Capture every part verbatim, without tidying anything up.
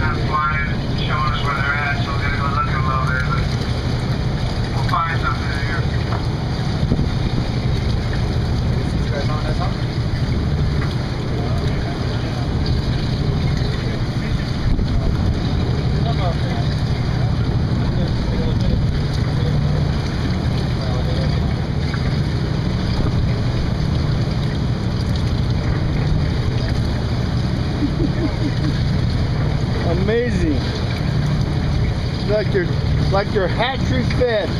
kind of flying, showing us where they're at, so we're going to go look a little bit, but we'll find something here. You guys on that something? Amazing. It's like your like your hatchery fed.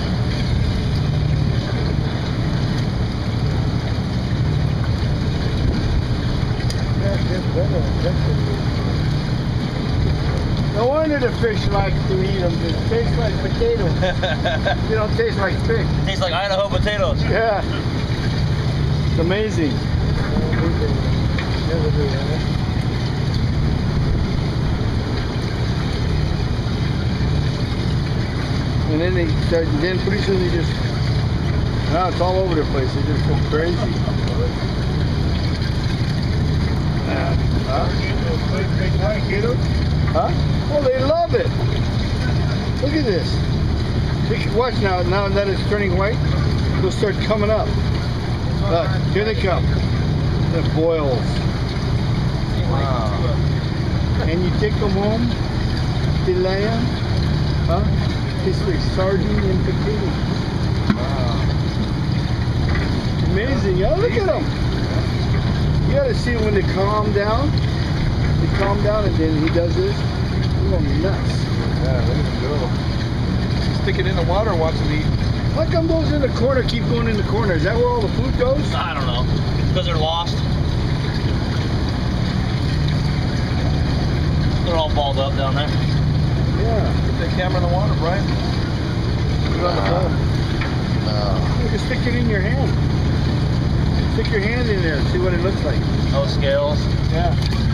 No wonder the fish like to eat them. It tastes like potatoes. They don't taste like fish. Tastes like Idaho potatoes. Yeah. It's amazing. And then they start, then pretty soon they just, now it's all over the place. They just go crazy. Uh, huh? Huh? Well, they love it. Look at this. Watch now. Now that it's turning white, they'll start coming up. Look, here they come. The boils. Wow. And you take them home, fillet them, huh? Tastes like sardine and potato. Wow. Amazing. Oh, look at them. You gotta see when they calm down. They calm down and then he does this. They're going nuts. Yeah, look at them go. Stick it in the water and watch them eat. How come those in the corner keep going in the corner? Is that where all the food goes? I don't know. Because they're lost. They're all balled up down there. Yeah. Put the camera in the water, Brian. Put it on the phone. No. You can stick it in your hand. Stick your hand in there and see what it looks like. No scales. Yeah.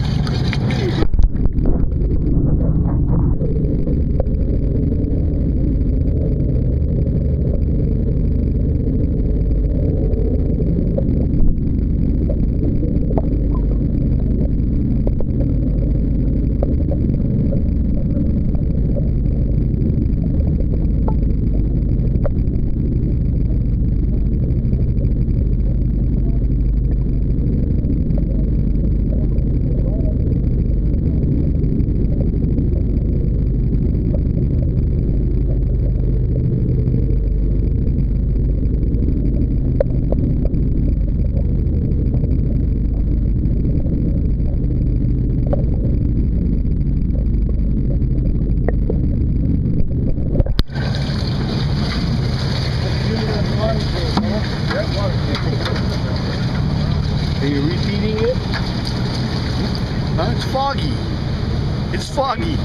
Are you repeating it? Huh? It's foggy. It's foggy.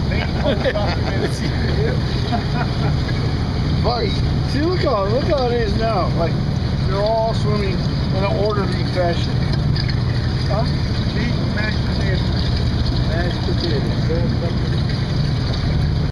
Foggy. See, look how look how it is now. Like they're all swimming in an orderly fashion. Huh? See, mashed potatoes. Mashed potatoes.